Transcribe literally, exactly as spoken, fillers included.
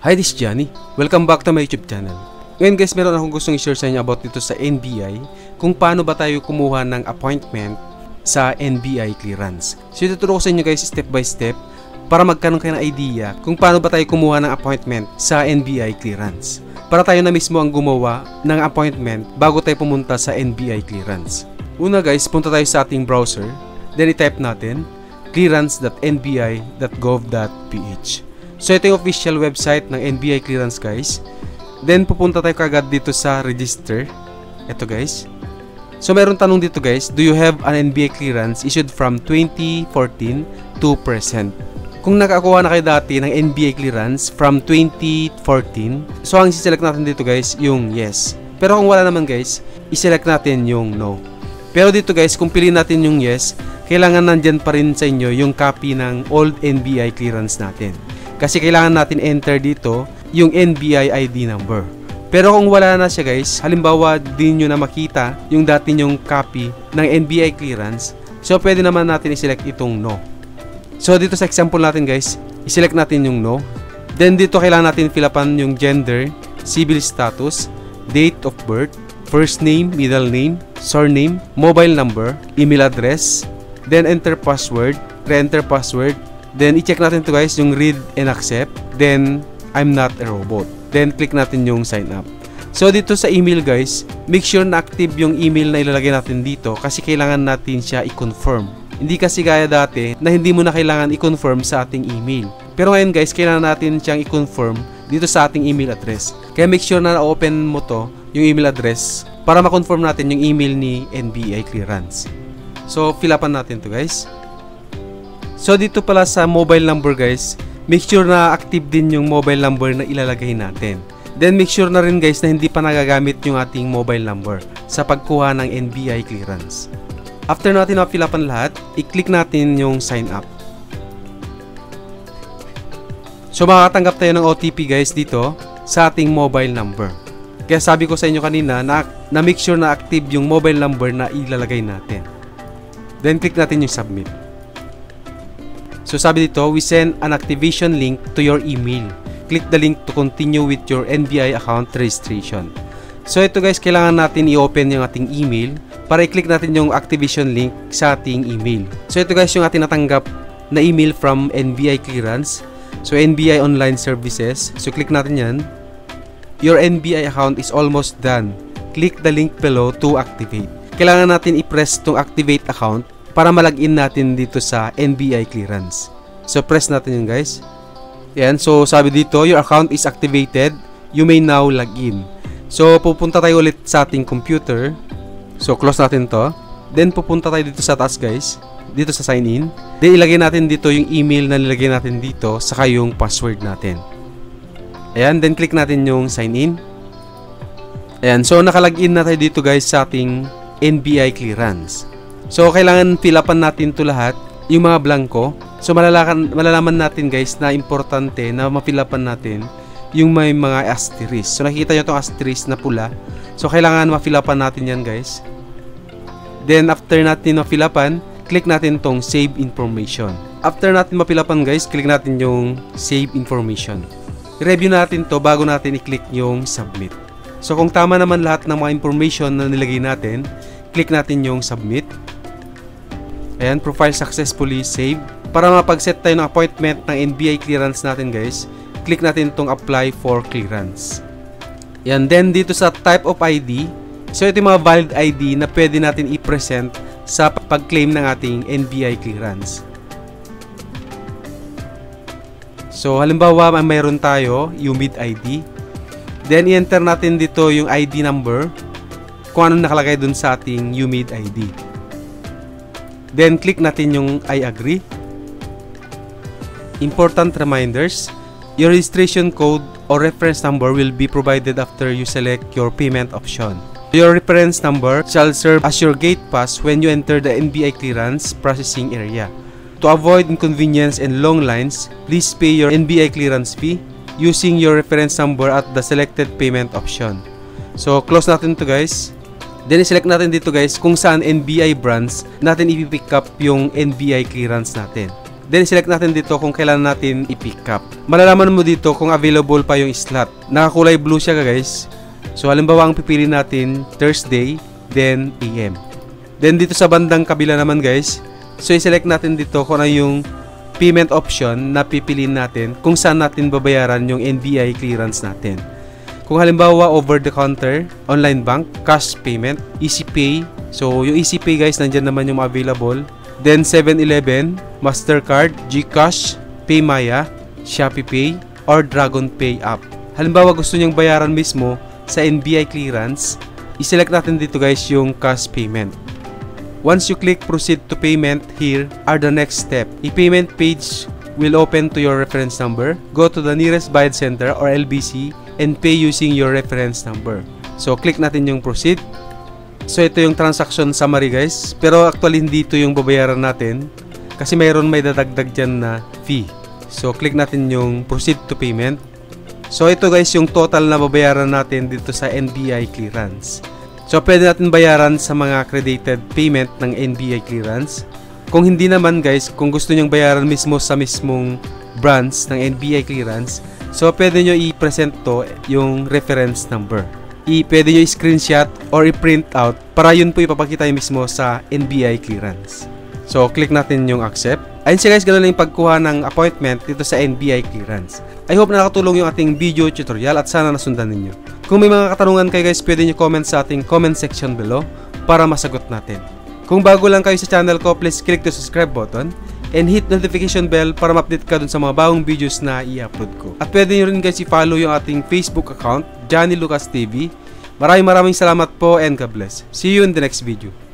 Hi, this is Johnny. Welcome back to my YouTube channel. Ngayon guys, meron akong gustong i-share sa inyo about dito sa N B I, kung paano ba tayo kumuha ng appointment sa N B I clearance. So ituturo ko sa inyo guys step by step para magkaroon kayo ng idea kung paano ba tayo kumuha ng appointment sa N B I clearance. Para tayo na mismo ang gumawa ng appointment bago tayo pumunta sa N B I clearance. Una guys, punta tayo sa ating browser, then i-type natin clearance dot n b i dot gov dot p h. So ito yung official website ng N B I clearance guys. Then pupunta tayo kagad dito sa register. Ito guys. So meron tanong dito guys, do you have an N B I clearance issued from twenty fourteen to present? Kung nakakuha na kayo dati ng N B I clearance from twenty fourteen, so ang i-select natin dito guys yung yes. Pero kung wala naman guys, i-select natin yung no. Pero dito guys, kung piliin natin yung yes, kailangan nandyan pa rin sa inyo yung copy ng old N B I clearance natin. Kasi kailangan natin enter dito yung N B I I D number. Pero kung wala na siya guys, halimbawa din nyo na makita yung dati nyong copy ng N B I clearance, so pwede naman natin i-select itong no. So dito sa example natin guys, i-select natin yung no. Then dito kailangan natin fill upan yung gender, civil status, date of birth, first name, middle name, surname, mobile number, email address, then enter password, re-enter password. Then i-check natin to guys yung read and accept, then I'm not a robot. Then click natin yung sign up. So dito sa email guys, make sure na active yung email na ilalagay natin dito kasi kailangan natin siya i-confirm. Hindi kasi gaya dati na hindi mo na kailangan i-confirm sa ating email. Pero ngayon guys, kailangan natin siyang i-confirm dito sa ating email address. Kaya make sure na na-open mo to, yung email address, para ma-confirm natin yung email ni N B I clearance. So fill upan natin to guys. So dito pala sa mobile number guys, make sure na active din yung mobile number na ilalagay natin. Then make sure na rin guys na hindi pa nagagamit yung ating mobile number sa pagkuha ng N B I clearance. After natin na-fill upan lahat, i-click natin yung sign up. So makakatanggap tayo ng O T P guys dito sa ating mobile number. Kaya sabi ko sa inyo kanina na, na make sure na active yung mobile number na ilalagay natin. Then click natin yung submit. So sabi dito, we send an activation link to your email. Click the link to continue with your N B I account registration. So ito guys, kailangan natin i-open yung ating email para i-click natin yung activation link sa ating email. So ito guys, yung ating natanggap na email from N B I clearance. So N B I online services. So click natin yan. Your N B I account is almost done. Click the link below to activate. Kailangan natin i-press tong activate account para malagin natin dito sa N B I clearance. So press natin yun guys. Yan, so sabi dito, your account is activated. You may now log in. So pupunta tayo ulit sa ating computer. So close natin to. Then pupunta tayo dito sa taas guys, dito sa sign in. Then ilagay natin dito yung email na nilagay natin dito, saka yung password natin. Ayan, then click natin yung sign in. Ayan, so nakalagin na tayo dito guys sa ating N B I clearance. So kailangan fill upan natin to lahat, yung mga blanco. So malalaman, malalaman natin guys na importante na ma-fill upan natin yung may mga asterisk. So nakikita nyo itong asterisk na pula. So kailangan ma-fill upan natin yan guys. Then after natin ma-fill upan, click natin tong save information. After natin ma-fill upan guys, click natin yung save information. I-review natin to bago natin i-click yung submit. So kung tama naman lahat ng mga information na nilagay natin, click natin yung submit. Ayan, profile successfully saved. Para mapag-set tayo ng appointment ng N B I clearance natin guys, click natin itong apply for clearance. Ayan, then dito sa type of I D, so ito yung mga valid I D na pwede natin i-present sa pag-claim ng ating N B I clearance. So halimbawa mayroon tayo U M I D I D, then i-enter natin dito yung I D number kung ano nakalagay dun sa ating U M I D I D. Then click natin yung I agree. Important reminders, your registration code or reference number will be provided after you select your payment option. Your reference number shall serve as your gate pass when you enter the N B I clearance processing area. To avoid inconvenience and long lines, please pay your N B I clearance fee using your reference number at the selected payment option. So close natin to guys. Then select natin dito guys kung saan N B I branch natin ipipick up yung N B I clearance natin. Then select natin dito kung kailan natin i-pick up. Malalaman mo dito kung available pa yung slot. Nakakulay blue siya guys. So halimbawa ang pipili natin Thursday, then A M. Then dito sa bandang kabila naman guys, so i-select natin dito kung ano yung payment option na pipiliin natin kung saan natin babayaran yung N B I clearance natin. Kung halimbawa over the counter, online bank, cash payment, Easy Pay. So yung Easy Pay guys, nandyan naman yung available. Then seven eleven, Mastercard, GCash, PayMaya, Shopee Pay, or Dragon Pay app. Halimbawa gusto niyang bayaran mismo sa N B I clearance, i-select natin dito guys yung cash payment. Once you click proceed to payment, here are the next step. A payment page will open to your reference number. Go to the nearest Bayad Center or L B C and pay using your reference number. So click natin yung proceed. So ito yung transaction summary guys. Pero actually hindi ito yung babayaran natin kasi mayroon may dadagdag dyan na fee. So click natin yung proceed to payment. So ito guys yung total na babayaran natin dito sa N B I clearance. So pwede natin bayaran sa mga accredited payment ng N B I clearance. Kung hindi naman guys, kung gusto nyong bayaran mismo sa mismong branch ng N B I clearance, so pwede nyo i-present to yung reference number. I pwede nyo i-screenshot or i-print out para yun po ipapakita yung mismo sa N B I clearance. So click natin yung accept. Ayun siya guys, ganoon lang yung pagkuha ng appointment dito sa N B I clearance. I hope na nakatulong yung ating video tutorial at sana nasundan ninyo. Kung may mga katanungan kayo guys, pwede nyo comment sa ating comment section below para masagot natin. Kung bago lang kayo sa channel ko, please click the subscribe button and hit notification bell para ma-update ka dun sa mga bagong videos na i-upload ko. At pwede nyo rin guys i-follow yung ating Facebook account, Johnny Lucas T V. Maraming maraming salamat po and God bless. See you in the next video.